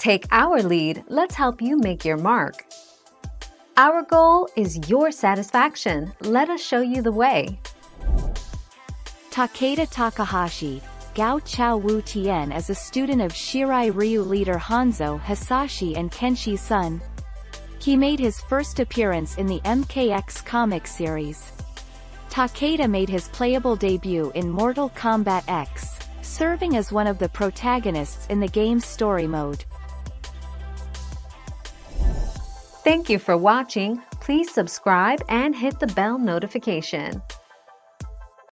Take our lead, let's help you make your mark. Our goal is your satisfaction. Let us show you the way. Takeda Takahashi, Gao Chao Wu Tian is a student of Shirai Ryu leader Hanzo Hasashi and Kenshi's son. He made his first appearance in the MKX comic series. Takeda made his playable debut in Mortal Kombat X, serving as one of the protagonists in the game's story mode. Thank you for watching. Please subscribe and hit the bell notification.